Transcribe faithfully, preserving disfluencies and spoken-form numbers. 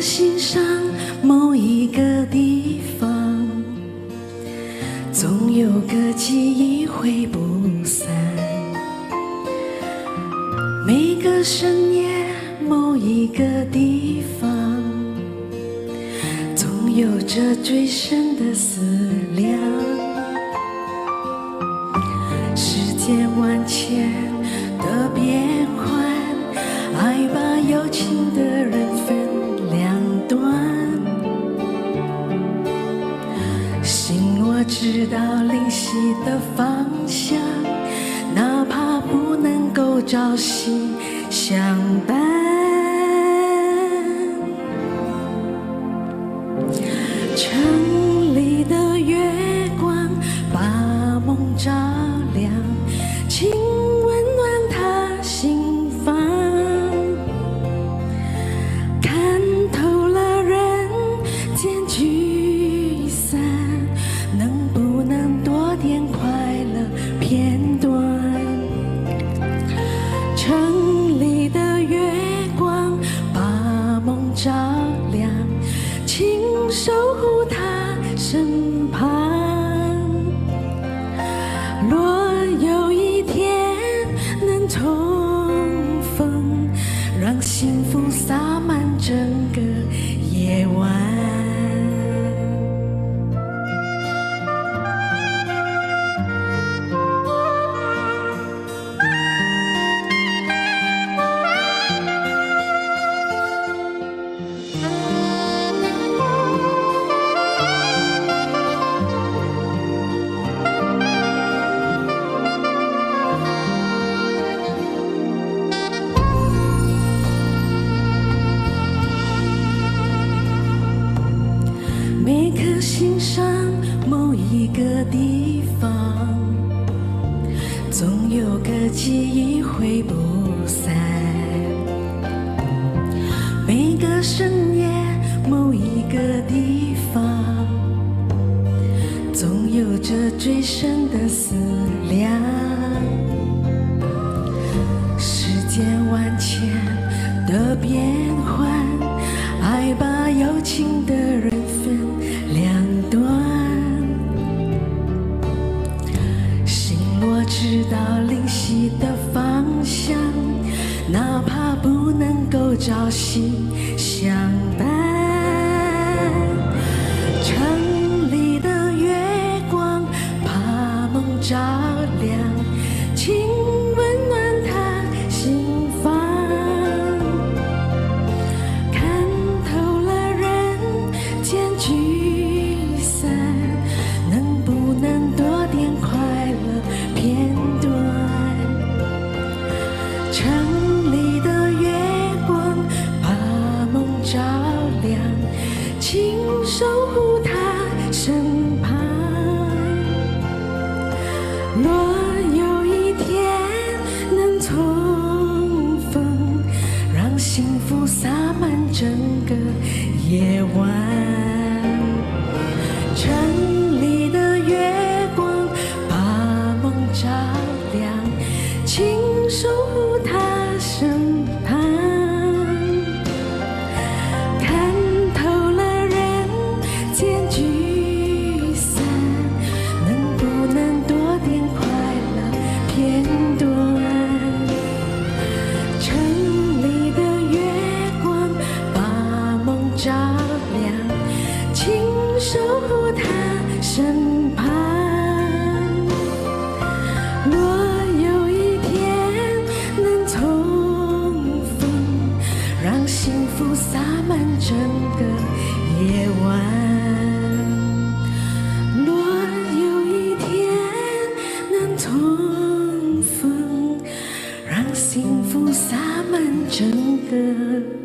心上某一个地方，总有个记忆挥不散。每个深夜某一个地方，总有着最深的思量。世间万千的变幻，爱把有情的人分两端。心若知道灵犀的方向，哪怕不能够朝夕相伴。城里的月光把梦照亮，请温暖他心房。看透了人间聚散，能不能多点快乐片段？城里的月光把梦照亮，请守护他身旁。若有一天能重逢，让幸福洒满整个夜晚。每颗心上某一个地方，总有个记忆挥不散。每个深夜某一个地方，总有着最深的思量。世间万千的变幻，爱把有情的人分两端。心若知道灵犀的方向，哪怕不能够朝夕相伴。城里的月光把梦照亮，请温暖他心房。看透了人间聚散，能不能多点快乐片段？城里的月光把梦照亮，请守护他身旁。若有一天能重逢，让幸福洒满整个夜晚。城里的月光把梦照亮，请守护他身旁。看透了人间聚散，能不能多点快乐片段？城里的月光把梦照亮，请守护他身旁。若有一天能重逢，让幸福洒满整个夜晚。若有一天能重逢，让幸福洒满整个